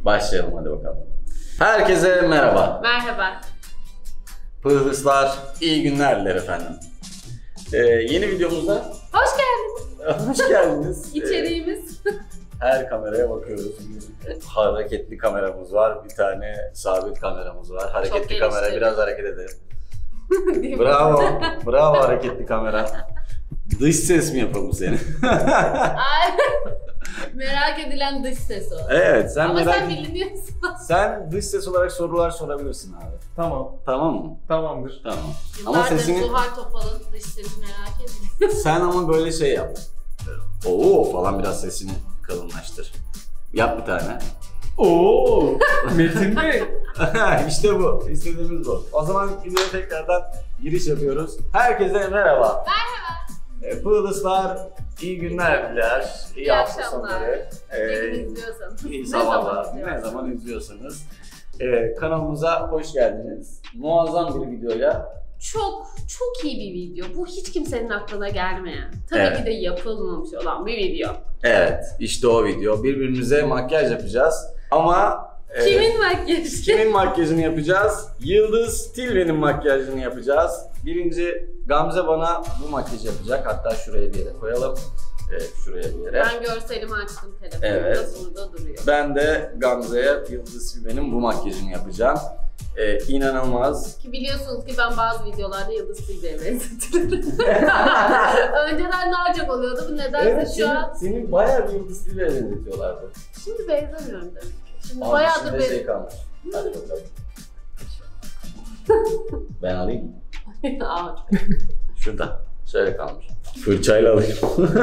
Başlayalım hadi bakalım. Herkese merhaba. Merhaba. Pırhıslar, iyi günler diler efendim. Yeni videomuzda Hoş geldiniz. hoş geldiniz. İçeriğimiz. Her kameraya bakıyoruz. Hareketli kameramız var, bir tane sabit kameramız var. Hareketli kamera, biraz hareket edelim. Bravo, bravo hareketli kamera. Dış ses mi yapalım seni? Merak edilen dış ses o. Evet, sen Ama merak sen biliniyorsun. Sen dış ses olarak sorular sorabilirsin abi. Tamam. Tamam mı? Tamamdır. Tamam. Ama Yıllardır sesini Zuhal Topal'ın dış sesi merak ediyorum. sen ama böyle şey yap. Oo falan biraz sesini kalınlaştır. Yap bir tane. Oo, Metin Bey. İşte bu. İstediğimiz bu. O zaman videoya tekrardan giriş yapıyoruz. Herkese merhaba. Merhaba. Pırhıslar, iyi günler diler. İyi hafta sonları. Ne gün izliyorsanız. İyi Ne sabahlar. zaman Ne zaman izliyorsanız. Kanalımıza hoş geldiniz. Muazzam bir videoyla. Çok iyi bir video. Bu hiç kimsenin aklına gelmeyen. Tabii Evet. ki de yapılmamış olan bir video. Evet, işte o video. Birbirimize makyaj yapacağız. Ama Kimin makyajı? kimin makyajını yapacağız? Yıldız Tilbe'nin makyajını yapacağız. Birinci Gamze bana bu makyajı yapacak. Hatta şuraya bir yere koyalım. Şuraya bir yere. Ben görselimi açtım telefonumda. Evet. Burada duruyor. Ben de Gamze'ye Yıldız Tilbe'nin bu makyajını yapacağım. İnanılmaz. Ki biliyorsunuz ki ben bazı videolarda Yıldız Tilbe'ye benzetiyorum. Önceden daha çok oluyordu. Bu nedense şu an... Seni bayağı bir Yıldız Tilbe'ye benzetiyorlardı. Şimdi benzemiyorum demek. Şimdi Abi bayağıdır içinde şey kalmış. Hadi bakalım. Ben alayım mı? Aa, Şurada. Şöyle kalmış. Fırçayla alayım.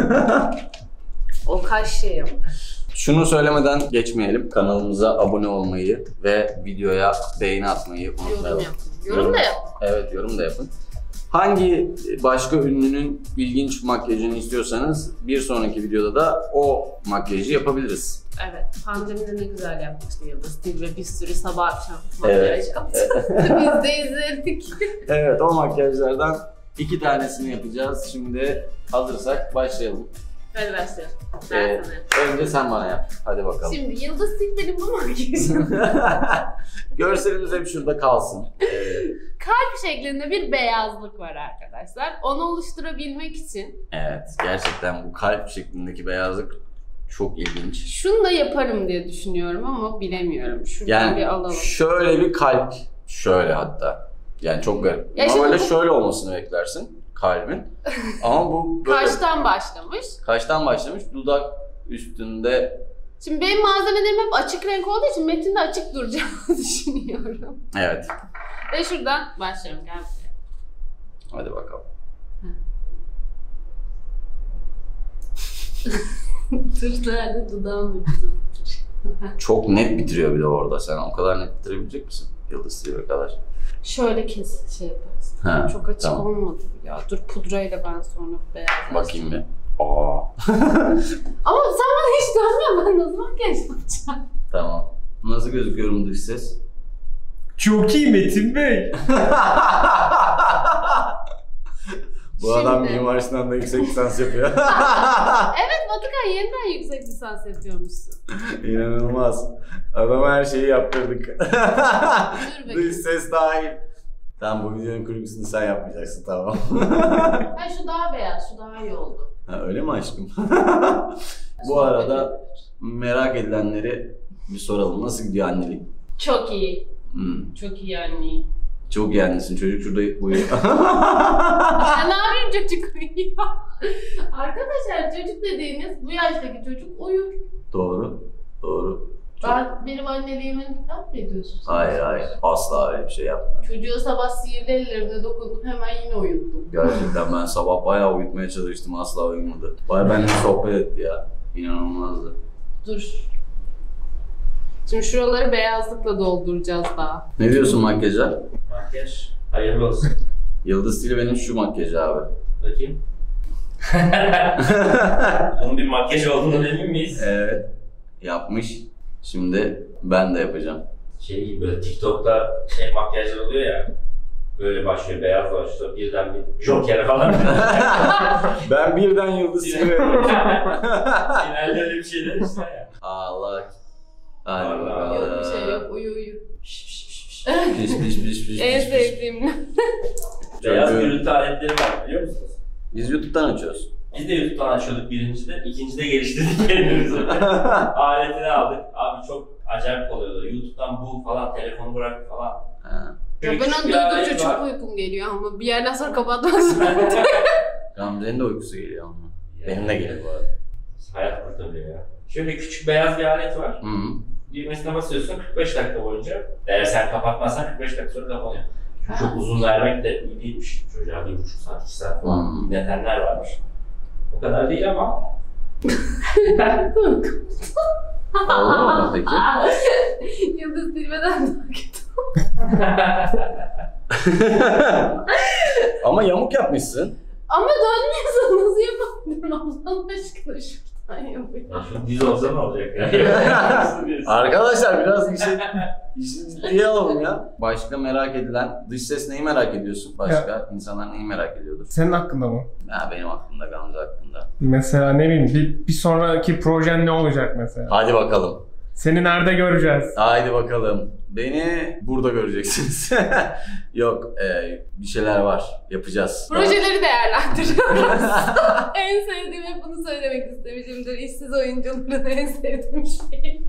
o kaç şey ama. Şunu söylemeden geçmeyelim. Kanalımıza abone olmayı ve videoya beğeni atmayı Yorum unutmayalım. yapın. Yorum da yapın. Evet, yorum da yapın. Hangi başka ünlünün ilginç makyajını istiyorsanız bir sonraki videoda da o makyajı yapabiliriz. Evet. Pandemide ne güzel yapmıştı Yıldız Tilbe. Bir sürü sabah akşam Evet. makyaj yaptı. Biz de izledik. Evet, o makyajlardan 2 tanesini yapacağız. Şimdi hazırsak başlayalım. Hadi başlayalım. Ben sana. Önce sen bana yap. Hadi bakalım. Şimdi Yıldız Tilbe'nin bu makyajı. Görselimiz hep şurada kalsın. Kalp şeklinde bir beyazlık var arkadaşlar. Onu oluşturabilmek için Evet, gerçekten bu kalp şeklindeki beyazlık çok ilginç. şunu da yaparım diye düşünüyorum ama bilemiyorum. Şuradan bir Yani alalım. şöyle bir kalp, şöyle hatta. Yani çok garip. Ya Normalde şimdi bu- şöyle olmasını beklersin kalbin. Ama bu böyle Kaştan başlamış. kaştan başlamış, dudak üstünde. Şimdi benim malzemelerim hep açık renk olduğu için metinde açık duracağını düşünüyorum. Evet, Ve şuradan başlıyorum. Gel buraya. hadi bakalım. Dur nerede dudağım mı kızım? Çok net bitiriyor bir de orada. Sen o kadar net bitirebilecek misin? Yıldız Tilbe kadar. Şöyle şey yaparız. Ha, Çok açık tamam. olmadı ya. Dur pudrayla ben sonra beyazlaştırayım. Bakayım bir. Aa. Ama sen bana hiç dönme, ben nasıl makyaj yapacağım? Tamam. Nasıl gözüküyorum dış ses? Çok iyi Metin Bey. Bu adam Şimdi- Mimar Sinan'da yüksek lisans yapıyor. Evet Batıkan yeniden yüksek lisans yapıyormuşsun. İnanılmaz. Adama her şeyi yaptırdık. Dur bakayım. Dış ses dahil. Tamam, bu videonun kurgusunu sen yapmayacaksın, tamam. Ha şu daha beyaz, şu daha iyi oldu. Ha, öyle mi aşkım? Bu arada merak edilenleri bir soralım. Nasıl gidiyor annelik? Çok iyi. Çok iyi anne. Çok iyi annesin. Çocuk şurada uyuyor. Ya ne yapayım çocuk uyuyor? Arkadaşlar çocuk dediğiniz bu yaştaki çocuk uyur. Doğru. Doğru. Benim anneliğimi yapmıyorsunuz. Hayır. Asla öyle bir şey yapmıyorum. Çocuğu sabah sihirli ellerimle dokundum, hemen yine uyuttum. Gerçekten ben sabah bayağı uyutmaya çalıştım. Asla uyumadı. Bayağı benimle sohbet etti ya. İnanılmazdı. Dur. Şimdi şuraları beyazlıkla dolduracağız daha. Ne diyorsun makyaja? Makyaj hayırlı olsun. Yıldız Tilbe'nin şu makyajı abi. Bakayım. Bunun bir makyaj olduğunu emin miyiz? Evet. Yapmış. Şimdi ben de yapacağım. Şey gibi böyle TikTok'ta makyajlar oluyor ya. Böyle başlıyor, beyaz başlıyor, birden bir Joker falan. Ben birden Yıldız Tilbe. Genelde öyle bir şeyler işte ya. Allah. Hadi Allah. bakalım. Yok bir şey yok. Uyu uyu. Piş. En sevdiğim. Beyaz Çok gürültü aletleri var biliyor musunuz? Biz YouTube'dan açıyoruz. Biz de YouTube'dan açıyorduk birincide, ikincide geliştirdik kendimizi. Aletini aldık. Abi çok acayip oluyordu. YouTube'dan bul falan, telefonu bırak falan. Ha. Ya ben Küçük onu bir alet duydukça var. çok uykum geliyor ama bir yerden sonra kapatmak zorundayım. Gamze'nin de uykusu geliyor ama. Benim de geliyor bu arada. Hayat kurtarıyor ya. Şöyle küçük beyaz bir alet var. Hı. Düğmesine basıyorsun 45 dakika boyunca. Eğer sen kapatmazsan 45 dakika sonra kapanıyor. Çünkü çok uzun vermek de iyi değilmiş. Çocuğa 1,5 saat, 2 saat falan nedenler varmış. O kadar değil ama. Oldu mu peki? Yıldız Tilbe'den daha kötü. Ama yamuk yapmışsın. Ama dönmüyorsa nasıl yapabilirim Allah aşkına şuradan yapayım. Ya şu diz olsa ne olacak ya? Arkadaşlar biraz işi ciddiye alalım ya. Başka merak edilen, dış ses neyi merak ediyorsun? Başka insanlar neyi merak ediyordur? Senin hakkında mı? Ha, benim aklımda, Gamze hakkında. Mesela ne bileyim bir sonraki projen ne olacak mesela? Hadi bakalım. Seni nerede göreceğiz? Haydi bakalım. Beni burada göreceksiniz. Yok, bir şeyler var. Yapacağız. Projeleri değerlendiriyoruz. En sevdiğim hep bunu söylemek istemişimdir. İşsiz oyuncuların en sevdiğim şey.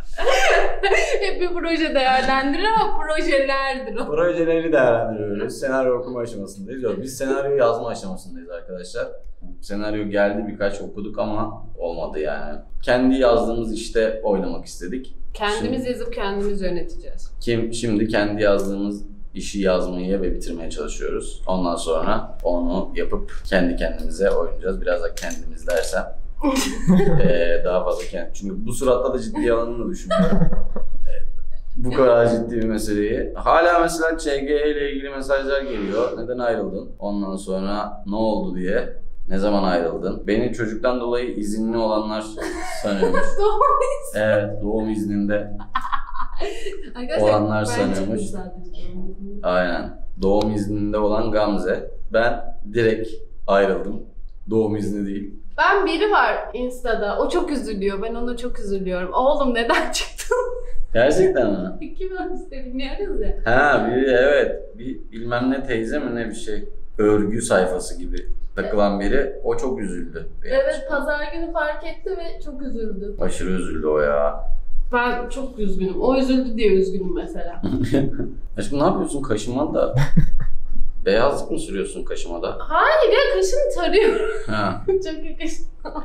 Hep bir proje değerlendirir ama projelerdir o. Projeleri değerlendiriyoruz. Senaryo okuma aşamasındayız. Yok, biz senaryo yazma aşamasındayız arkadaşlar. Senaryo geldi, birkaç okuduk ama olmadı yani. Kendi yazdığımız işte oynamak istedik. Kendimiz yazıp kendimiz yöneteceğiz. Şimdi kendi yazdığımız işi yazmayı ve bitirmeye çalışıyoruz. Ondan sonra onu yapıp kendi kendimize oynayacağız. Biraz da kendimiz dersem daha fazla kendim. Çünkü bu suratta da ciddi alanını düşünüyorum. Bu kadar ciddi bir meseleyi. Hala mesela ÇG ile ilgili mesajlar geliyor. Neden ayrıldın? Ondan sonra ne oldu diye. Ne zaman ayrıldın? Beni çocuktan dolayı izinli olanlar sanıyormuş. Evet, doğum izninde olanlar sanıyormuş. Aynen. Doğum izninde olan Gamze. Ben direkt ayrıldım. Doğum izni değil. Ben biri var Insta'da. O çok üzülüyor. Ben ona çok üzülüyorum. Oğlum neden çıktın? Gerçekten mi? Kim var işte bilmiyoruz ya. Ha, biri evet. Bir bilmem ne teyze mi ne bir şey. Örgü sayfası gibi takılan biri. O çok üzüldü. Evet, pazar günü fark etti ve çok üzüldü. Aşırı üzüldü o ya. Ben çok üzgünüm. O üzüldü diye üzgünüm mesela. Aşkım ne yapıyorsun kaşımada? Beyazlık mı sürüyorsun kaşımada? Hayır ya, kaşını tarıyorum. Ha. Çok yakıştı.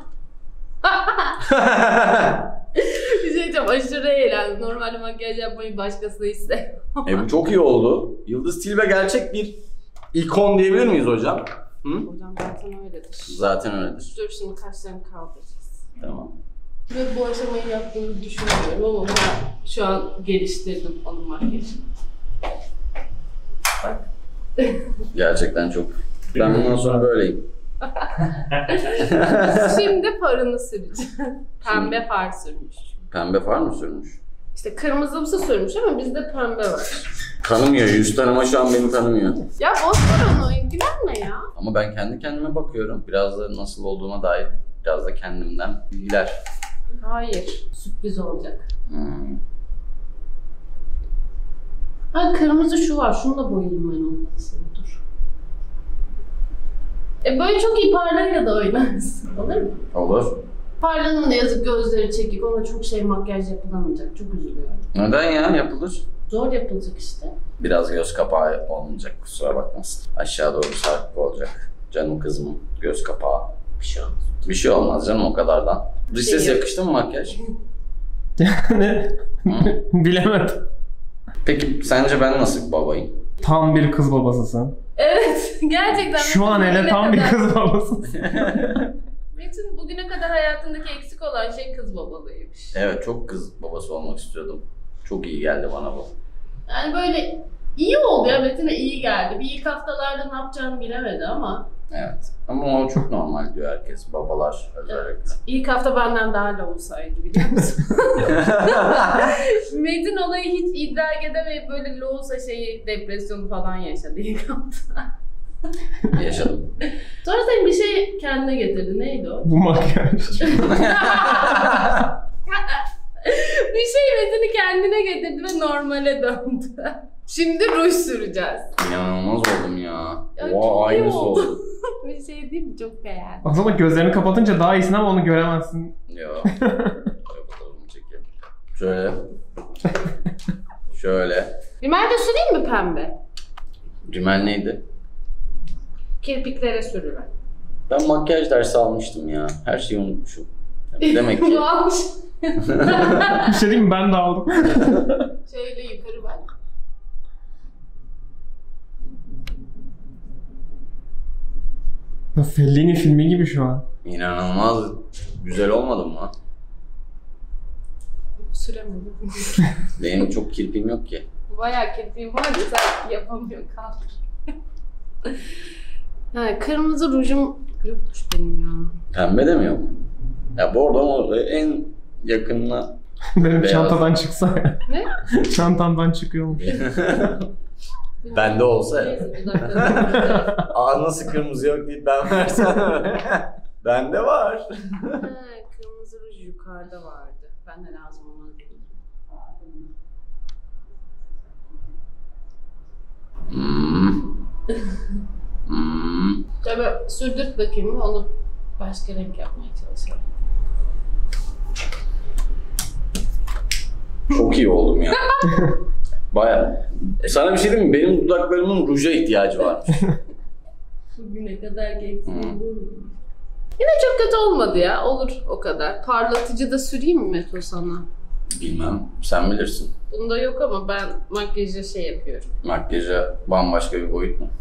Bir şey diyeceğim, aşırı eğlendim. Normalde makyaj yapmayı başkası iste. Bu çok iyi oldu. Yıldız Tilbe gerçek bir ikon diyebilir miyiz hocam? Hı? Hocam zaten öyledir. Zaten öyledir. Dur şimdi kaşlarını kaldıracağız. Tamam. Ve bu aşamayı yaptığımı düşünmüyorum ama ben şu an geliştirdim onun makyajını. Bak. Gerçekten çok. Ben bundan sonra böyleyim. Şimdi farını süreceğim. Pembe far sürmüş. Pembe far mı sürmüş? İşte kırmızımsı sürmüş ama bizde pembe var. Tanımıyor. Yüz tanıma şu an beni tanımıyor. Ya boş ver onu, ilgilenme ya. Ama ben kendi kendime bakıyorum. Biraz da nasıl olduğuma dair biraz da kendimden bilgiler. Hayır, sürpriz olacak. Hmm. Ha, kırmızı şu var, şunu da boyayayım ben olmasın. Dur. Böyle çok iyi parlayla da oynarsın, olur mu? Olur. Parlanın da yazık gözleri çekik, ona çok makyaj yapılamayacak, çok üzülüyorum. Neden ya? Yapılır. Zor yapılacak işte. Biraz göz kapağı olmayacak, kusura bakmasın. Aşağı doğru sarkık olacak. Canım kızımın göz kapağı. Bir şey olmaz. Bir şey olmaz canım o kadardan. Dış ses yok. yakıştı mı makyaj? Yani bilemedim. Peki sence ben nasıl bir babayım? Tam bir kız babasısın. Evet, gerçekten. Şu an hele tam bir kız babasısın. Metin bugüne kadar hayatındaki eksik olan şey kız babalığıymış. Evet, çok kız babası olmak istiyordum. Çok iyi geldi bana bu. Yani böyle iyi oldu ya, Metin'e iyi geldi. Bir ilk haftalarda ne yapacağını bilemedi ama. Evet. Ama o çok normal diyor herkes. Babalar özellikle. Evet. İlk hafta benden daha low saydı, biliyor musun? Metin olayı hiç idrak edemeyip böyle lowsa depresyonu falan yaşadı ilk hafta. Yaşadım. Sonra senin bir şey kendine getirdi. Neydi o? Bu makyaj. Bir Bir şey Metin'i kendine getirdi ve normale döndü. Şimdi ruj süreceğiz. İnanılmaz oldum ya. Ya Oha, çok iyi aynısı oldu. Bir şey değil mi? Çok beğendim. Aslında gözlerini kapatınca daha iyisin ama onu göremezsin. Ya. Fotoğrafını çekeyim. Şöyle. Şöyle. Rimel de süreyim mi pembe? Rimel neydi? Kirpiklere sürülür. Ben makyaj dersi almıştım ya. Her şeyi unutmuşum. Demek ki. Bunu almış. Bir şey diyeyim mi? Ben de aldım. Şöyle yukarı bak. Fellini filmi gibi şu an. İnanılmaz güzel olmadı mı? Süremedim. Benim çok kirpim yok ki. Bayağı kirpiğim var da sen yapamıyor kaldır. Ha, kırmızı rujum yokmuş benim ya. Pembe de mi yok? Ya bordo mu? En yakınına. Benim Beyaz. çantadan çıksa ya. Ne? Çantamdan çıkıyormuş. Bende olsa ya. Neyse, dudaklarım. Aa nasıl kırmızı yok deyip ben versem. Bende var. Ha, kırmızı ruj yukarıda vardı. Ben de lazım olmaz dedim. Tabii sürdürt bakayım onu başka renk yapmaya çalışalım. Çok iyi oldum ya. Baya. Sana bir şey diyeyim mi? Benim dudaklarımın ruja ihtiyacı var. Bugüne kadar geçsin. Yine çok kötü olmadı ya. Olur o kadar. Parlatıcı da süreyim mi Meto sana? Bilmem. Sen bilirsin. Bunda yok ama ben makyajı şey yapıyorum. Makyaja bambaşka bir boyut mu?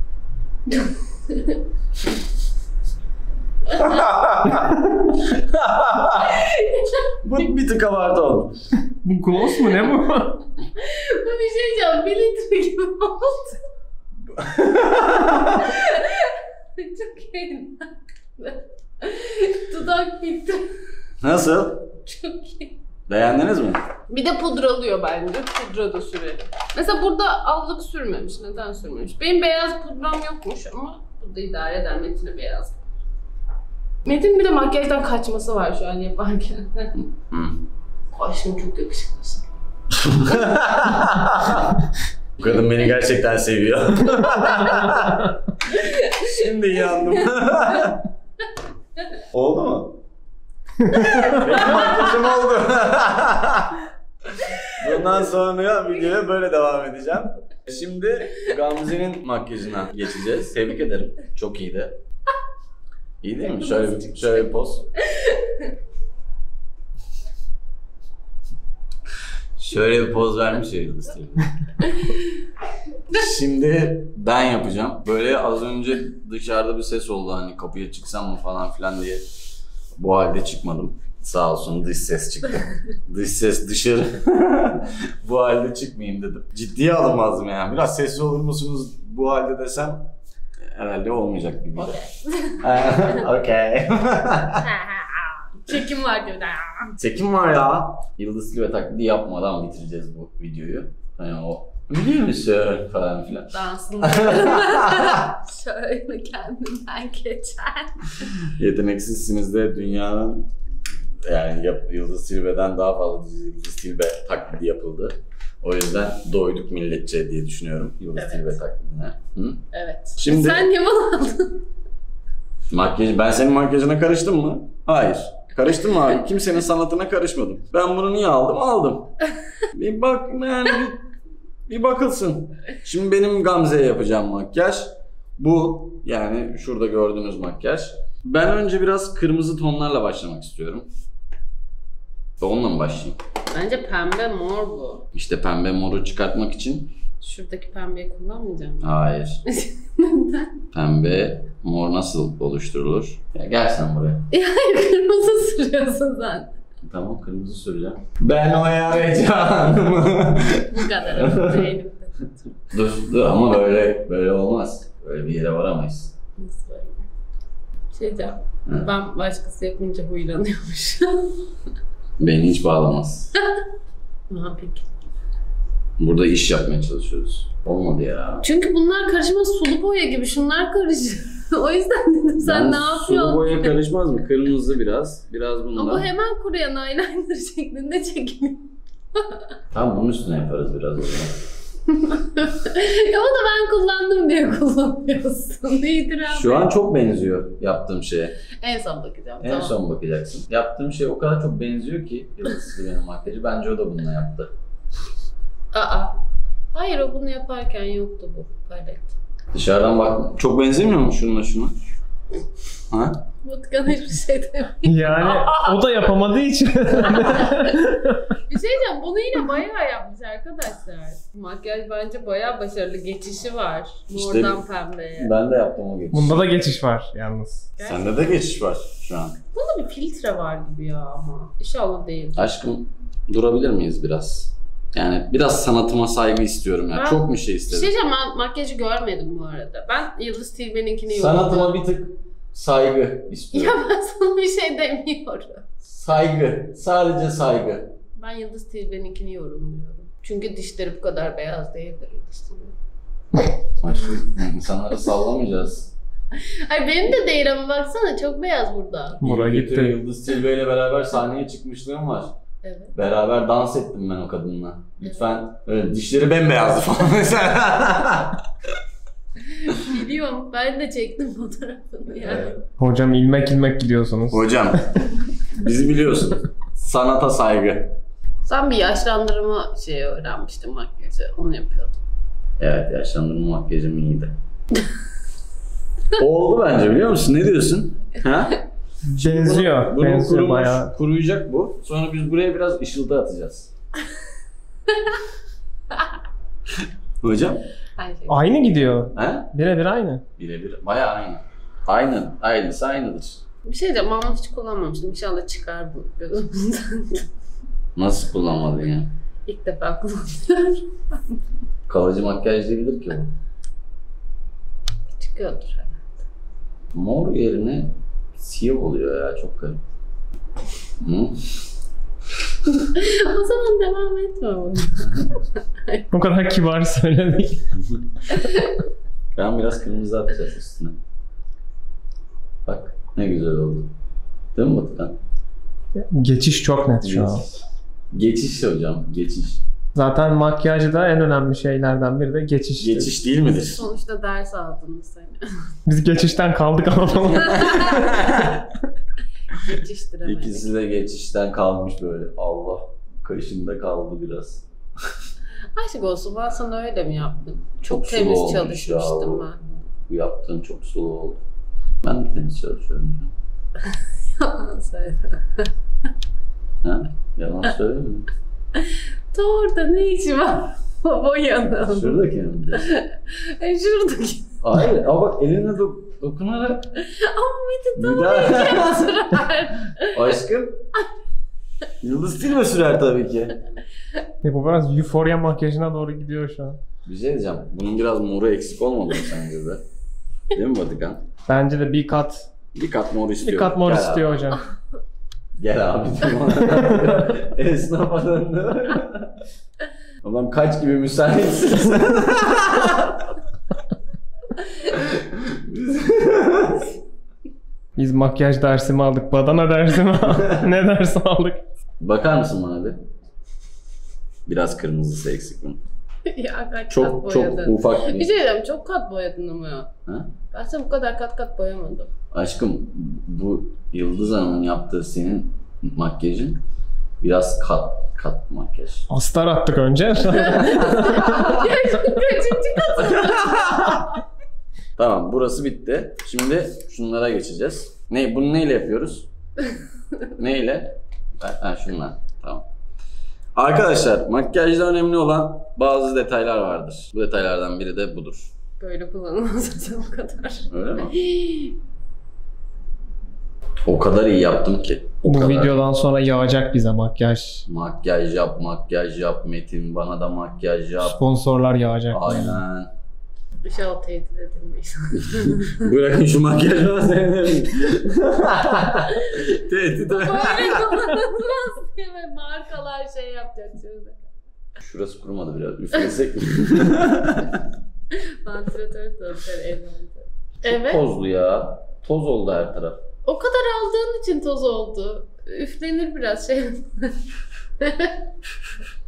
Bu bir tık abartı oldu. Bu gloss mu ne bu? Bu bir şey diyeceğim. 1 litre gibi oldu. Çok iyi. Dudak bitti. Nasıl? Çok iyi. Beğendiniz mi? Bir de pudralıyor bence. Pudra da sürelim. Mesela burada allık sürmemiş. Neden sürmemiş? Benim beyaz pudram yokmuş ama burada idare eder. Metin'e beyaz. Metin bir de makyajdan kaçması var şu an yaparken. Hı. Aşkım çok yakışıklısın. Bu kadın beni gerçekten seviyor. Şimdi yandım. Oldu mu? Benim makyajım oldu. Bundan sonra videoya böyle devam edeceğim. Şimdi Gamze'nin makyajına geçeceğiz. Tebrik ederim. Çok iyiydi. İyi değil mi? Şöyle bir poz. Şöyle bir poz vermiş ya Yıldız TV. Şimdi ben yapacağım. Böyle az önce dışarıda bir ses oldu hani kapıya çıksam mı falan filan diye. Bu halde çıkmadım. Sağ olsun dış ses çıktı. Dış ses dışarı. Bu halde çıkmayayım dedim. Ciddiye alınmazdım yani. Biraz sessiz olur musunuz bu halde desem herhalde olmayacak gibi. Okey. Çekim var diyor. Çekim var ya. Yıldız Tilbe taklidi yapmadan bitireceğiz bu videoyu. Hani o biliyor musun falan filan. Dansını şöyle kendimden geçer. Yeteneksizsiniz de dünyanın yani Yıldız Tilbe'den daha fazla Yıldız Tilbe taklidi yapıldı. O yüzden doyduk milletçe diye düşünüyorum Yıldız Tilbe taklidine. Hı? Evet. Şimdi Sen niye bana aldın? makyaj, ben senin makyajına karıştım mı? Hayır. Karıştım mı abi? Kimsenin sanatına karışmadım. Ben bunu niye aldım? Aldım. Bir bak yani bir bakılsın. Şimdi benim Gamze'ye yapacağım makyaj. Bu yani şurada gördüğünüz makyaj. Ben önce biraz kırmızı tonlarla başlamak istiyorum. Onunla mı başlayayım? Bence pembe mor bu. İşte pembe moru çıkartmak için. Şuradaki pembeyi kullanmayacağım. Hayır. Neden? Pembe mor nasıl oluşturulur? Ya gel sen buraya. Ya kırmızı sürüyorsun sen. Tamam kırmızı süreceğim. Ben oyalayacağım. Bu kadar. Elimde. dur ama böyle olmaz. Böyle bir yere varamayız. Nasıl böyle? Şey diyeceğim. Hı. Ben başkası yapınca huylanıyormuş. Beni hiç bağlamaz. Aha peki. Burada iş yapmaya çalışıyoruz. Olmadı ya. Çünkü bunlar karışmaz sulu boya gibi. Şunlar karışır. O yüzden dedim sen ne yapıyorsun? Sulu boya karışmaz mı? Kırmızı biraz. Biraz bundan. Ama bu hemen kuruyan eyeliner şeklinde çekiliyor. Tamam bunun üstüne yaparız biraz o zaman. Ya o da ben kullandım diye kullanıyorsun. İtiraf Şu et. an çok benziyor yaptığım şeye. En son bakacağım. En tamam. son bakacaksın. Yaptığım şey o kadar çok benziyor ki Yıldız Silbe'nin makyajı. Bence o da bununla yaptı. Aa. Hayır o bunu yaparken yoktu bu palet. Dışarıdan bak. Çok benzemiyor mu şununla şuna? Ha? Mutkan hiçbir şey demiyor. Yani o da yapamadığı için. Bir şey diyeceğim, bunu yine bayağı yapmış arkadaşlar. Makyaj bence bayağı başarılı. Geçişi var. İşte Mordan pembeye. Ben de yaptım o geçiş. Bunda da geçiş var yalnız. Sende de geçiş var şu an. Bunda bir filtre var gibi ya ama. İnşallah değil. Aşkım durabilir miyiz biraz? Yani biraz sanatıma saygı istiyorum ya. Ben- Çok bir şey Bir şey istedim. diyeceğim, ben makyajı görmedim bu arada. Ben Yıldız Tilbe'ninkini Sanatıma yorumluyorum. bir tık saygı Ya istiyorum. ben sana bir şey demiyorum. Saygı. Sadece saygı. Ben Yıldız Tilbe'ninkini yorumluyorum. Çünkü dişleri bu kadar beyaz değildir Yıldız Tilbe. Aşkım insanları sallamayacağız. Ay benim de değil ama baksana çok beyaz burada. Bura İyi kötü gitti. Yıldız Tilbe ile beraber sahneye çıkmışlığım var. Evet. Beraber dans ettim ben o kadınla. Lütfen öyle dişleri bembeyazdı falan mesela. Biliyorum, ben de çektim fotoğrafını yani. Evet. Hocam ilmek ilmek gidiyorsunuz. Hocam bizi biliyorsun. Sanata saygı. Sen bir yaşlandırma şeyi öğrenmiştin makyajı, onu yapıyordun. Evet yaşlandırma makyajım iyiydi. Oldu bence biliyor musun? Ne diyorsun? Ha? Benziyor. Bunun Benziyor kurumuş, bayağı. kuruyacak bu. Sonra biz buraya biraz ışıltı atacağız. Hocam? Aynı şey. Aynı gidiyor. Ha? Birebir aynı. Birebir. Bayağı aynı. Aynı. Aynısı aynıdır. Bir şey diyeceğim, ama hiç kullanmamıştım. İnşallah çıkar bu gözümden. Nasıl kullanmadın ya? İlk defa kullanıyorum. Kalıcı makyaj değildir ki bu. Çıkıyordur herhalde. Mor yerine siyah oluyor ya. Çok garip. Hı? O zaman devam etme bunu. O kadar kibar söyledik. Ben biraz kırmızı atacağız üstüne. Bak ne güzel oldu. Değil mi Batıkan? Geçiş çok net şu an. Geçiş hocam. Geçiş. Zaten makyajda en önemli şeylerden biri de geçiştir. Geçiş değil midir? Sonuçta ders aldınız seni. Biz geçişten kaldık ama. Geçiştiremedik. İkisi de geçişten kalmış böyle. Allah kaşında kaldı biraz. Aşk olsun, ben sana öyle mi yaptım? Çok sulu temiz olmuş çalışmıştım ya. ben. Bu yaptığın çok sulu oldu. Ben de temiz çalışıyorum. Yalan söyle. Ha? Yalan söyleme. Orada ne işi var? Boyanın. Şuradaki yanımda. Şuradaki. Hayır ama bak elinle dokunarak Ama Metin bir tamam daha. sürer. Aşkım. Yıldız Tilbe sürer tabii ki. Bu biraz Euphoria makyajına doğru gidiyor şu an. Bir şey diyeceğim. Bunun biraz moru eksik olmadı mı sence de? Değil mi Batıkan? Bence de bir kat mor istiyor. bir kat mor Gel istiyor abi. hocam. Gel abi. Esnafa döndü. Adam kaç gibi müsaitsin. Biz makyaj dersi mi aldık, badana dersi mi aldık, ne dersi aldık? Bakar mısın bana bir? Biraz kırmızısı eksik mi? Ya kaç kat Çok çok boyadın. ufak Bir bir. şey diyeceğim, çok kat boyadın ama ya. Ha? Ben sana bu kadar kat boyamadım. Aşkım bu Yıldız Hanım'ın yaptığı senin makyajın biraz kat makyaj. Astar attık önce. Kaçıncı kat? Tamam burası bitti. Şimdi şunlara geçeceğiz. Bunu neyle yapıyoruz? Neyle? Ha şunlar. Tamam. Arkadaşlar makyajda önemli olan bazı detaylar vardır. Bu detaylardan biri de budur. Böyle kullanılmaz o kadar. Öyle mi? O kadar iyi yaptım ki. O Bu kadar. videodan sonra yağacak bize makyaj. Makyaj yap Metin, bana da makyaj yap. Sponsorlar yağacak. Aynen. İnşallah tehdit edilmeyiz. Bırakın şu makyajı sevinirim. Tehdit Böyle kullanılmaz diye ve markalar şey yapacak şimdi. Şurası kurumadı biraz. Üflesek mi? Vantilatör tozları evlendi. Çok Evet. tozlu ya. Toz oldu her taraf. O kadar aldığın için toz oldu. Üflenir biraz şey.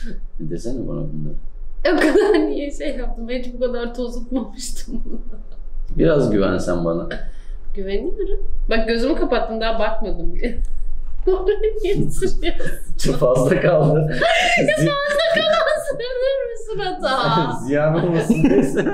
Desene bana bunları. O kadar niye şey yaptım? Ben hiç bu kadar tozutmamıştım bunu. Biraz güvensen bana. Güveniyorum. Bak gözümü kapattım daha bakmadım bile. Oraya niye sürüyorsun? Çok fazla kaldı. Fazla kalan sürülür mü surata? Ziyan olmasın neyse.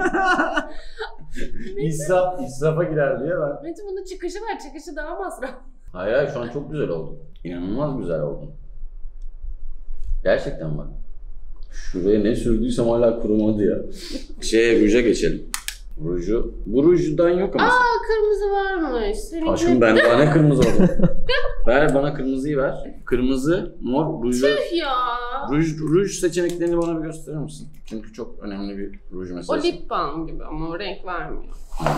İsrafa girer diye ben. Metin bunun çıkışı var. Çıkışı daha masraf. Hayır şu an çok güzel oldu. İnanılmaz güzel oldu. Gerçekten bak. Şuraya ne sürdüysem hala kurumadı ya. Ruja geçelim. Bu rujdan yok ama. Kırmızı varmış. Seninki... Aşkım ben daha ne kırmızı oldu? Ver bana kırmızıyı ver. Kırmızı, mor, ruju. Tüh ya. Ruj seçeneklerini bana bir gösterir misin? Çünkü çok önemli bir ruj O meselesi. lip balm gibi ama o renk vermiyor.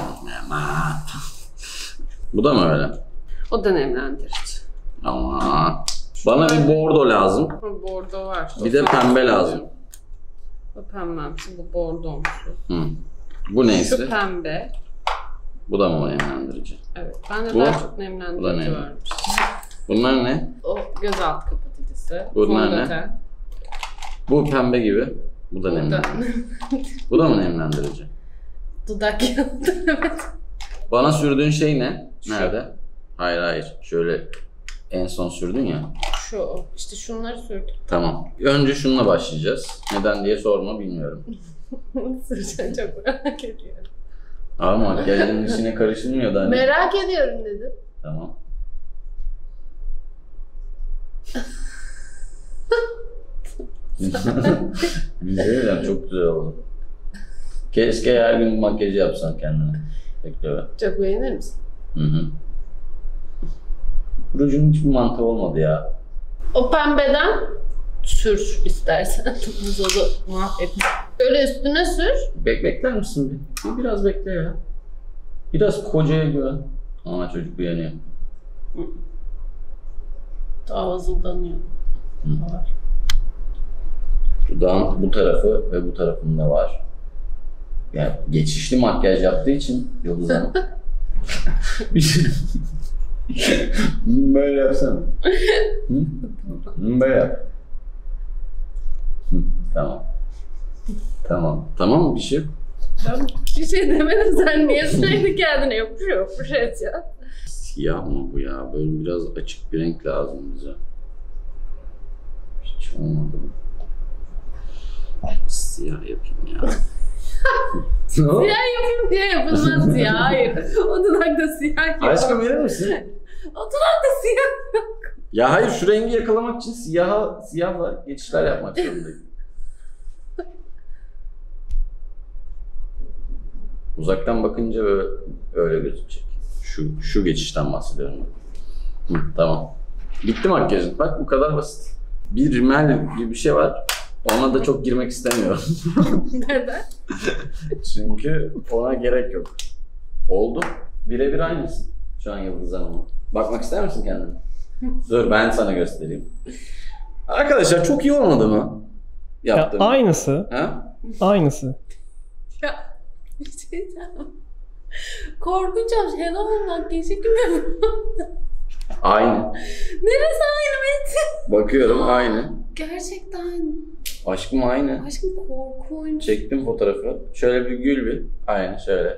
Bu da mı öyle? O da nemlendirici. Ama bana bir bordo lazım. Bordo var. Bir de pembe lazım. O pembemsi, bu bordomsu. Bu neyse. Şu pembe. Bu da mı nemlendirici? Evet, bende Bu? daha çok Bu da nemlendirici ne? varmış. Bunlar ne? O göz alt kapatıcısı. Bunlar ne? fondöten. Bu pembe gibi. Bu da Bu da nemlendirici. Bu da mı nemlendirici? dudak yağı. Evet. Bana sürdüğün şey ne? Şu. Nerede? Hayır. Şöyle en son sürdün ya. Şu, işte şunları sürdüm. Tamam. Önce şununla başlayacağız. Neden diye sorma bilmiyorum. Süreceğim çok merak ediyorum. Ama makyajın içine karışılmıyor da hani. Merak ediyorum dedim. Tamam. Güzel, çok güzel oldu. Keşke her gün makyajı yapsan kendine. Bekle be. Çok beğenir misin? Hı. Rujun hiçbir mantığı olmadı ya. O pembeden sür istersen. Zozu mahvettim. Böyle üstüne sür. Bekler misin bir? Biraz bekle ya. Biraz kocaya güven. Ama çocuk uyanıyor. Daha vızıldanıyor. Var. Dudağın bu tarafı ve bu tarafında var. Yani geçişli makyaj yaptığı için Yıldız Hanım. Böyle yapsana. Böyle yap. Tamam. Tamam bir şey yok. Ben bir şey demedim, sen niye sürekli kendine yapış et ya. Siyah mı bu ya? Böyle biraz açık bir renk lazım bize. Hiç olmadı mı? Siyah yapayım ya. Siyah yapayım diye yapılmaz ya. Hayır. O dudakta siyah yok. Aşkım verir misin? O dudakta siyah yok. Ya hayır şu rengi yakalamak için siyahla geçişler yapmak zorundayım. Uzaktan bakınca böyle öyle gözükecek. Şu geçişten bahsediyorum. Tamam. Bitti makyajın. Bak bu kadar basit. Bir rimel gibi bir şey var. Ona da çok girmek istemiyorum. Neden? Çünkü ona gerek yok. Oldu. Birebir aynısın. Şu an Yıldız Hanım'a. Bakmak ister misin kendine? Dur ben sana göstereyim. Arkadaşlar çok iyi olmadı mı? Yaptım. Ya, aynısı. Ha? Aynısı. Ya bir şey diyeceğim. Korkunç bir şey olmak geçik gibi. Aynı. Neresi aynı Metin? Bakıyorum aynı. Gerçekten. Aşkım aynı. Aşkım korkunç. Çektim fotoğrafı. Şöyle bir gül bir. Aynı şöyle.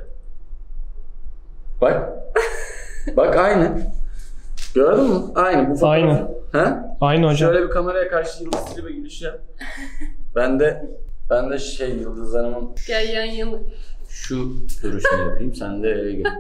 Bak. Bak aynı. Gördün mü? Aynı bu fotoğraf. Aynı. Ha? Aynı hocam. Şöyle bir kameraya karşı Yıldız Tilbe gülüş yap. Ben de Yıldız Hanım'ın Gel yan yana. şu görüşünü yapayım. Sen de öyle gel.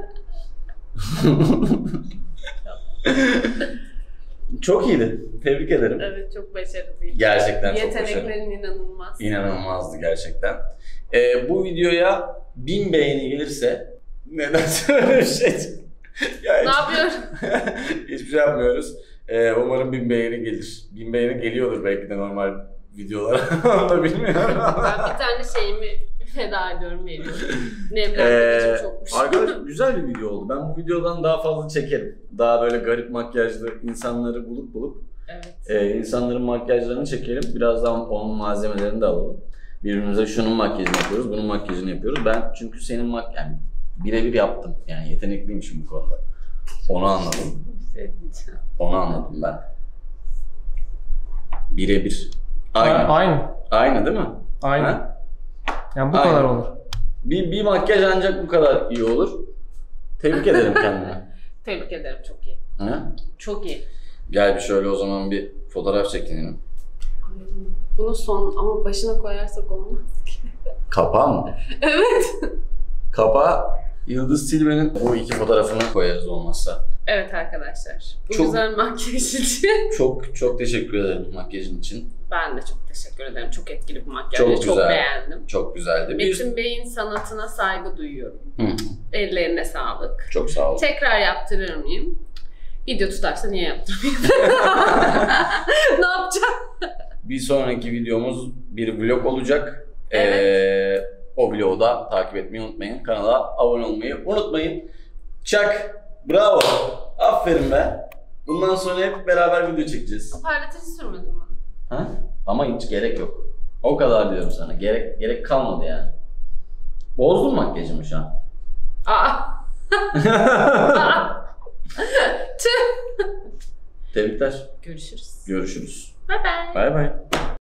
Çok iyiydi. Tebrik ederim. Evet çok başarılıydı. Gerçekten çok başarılı. Yeteneklerin inanılmaz. İnanılmazdı gerçekten. Bu videoya 1000 beğeni gelirse neden öyle bir şey? Ya Ne yapıyoruz? hiçbir şey yapmıyoruz. Umarım 1000 beğeni gelir. 1000 beğeni geliyordur belki de normal videolara. Onu da bilmiyorum. Ben bir tane şeyimi feda ediyorum, veriyorum. Nemlendirici çokmuş. Arkadaşlar güzel bir video oldu. Ben bu videodan daha fazla çekerim. Daha böyle garip makyajlı insanları bulup Evet. insanların makyajlarını çekelim. Biraz daha onun malzemelerini de alalım. Birbirimize şunun makyajını yapıyoruz, bunun makyajını yapıyoruz. Ben çünkü senin yani birebir yaptım. Yani yetenekliymişim bu konuda. Onu anladım. Bir şey diyeceğim. Onu anladım ben. Birebir Aynı. Aynı. Aynı değil mi? Aynı. Ha? Yani bu Aynı. kadar olur. Bir makyaj ancak bu kadar iyi olur. Tebrik ederim kendime. Tebrik ederim, çok iyi. Ha? Çok iyi. Gel bir şöyle o zaman bir fotoğraf çekinelim. Bunu son ama başına koyarsak olmaz ki. Kapağı mı? Evet. Kapağı Yıldız Tilbe'nin bu iki fotoğrafını koyarız olmazsa. Evet arkadaşlar. Bu Çok- güzel makyaj için. Çok teşekkür ederim makyajın için. Ben de çok teşekkür ederim. Çok etkili bir makyaj. Çok Çok güzel. beğendim. Çok güzeldi. Metin Bey'in sanatına saygı duyuyorum. Hı, Ellerine sağlık. çok sağ ol. Tekrar yaptırır mıyım? Video tutarsa niye yaptırmayayım? Ne yapacağım? Bir sonraki videomuz bir vlog olacak. Evet. O vlogu da takip etmeyi unutmayın. Kanala abone olmayı unutmayın. Çak! Bravo! Aferin be! Bundan sonra hep beraber video çekeceğiz. Parlatıcı sürmedim mi? Ha? Ama hiç gerek yok. O kadar diyorum sana. Gerek kalmadı yani. Bozdun makyajımı şu an. Aa! Tüh! Tebrikler. Görüşürüz. Görüşürüz. Bye bye. Bay bay.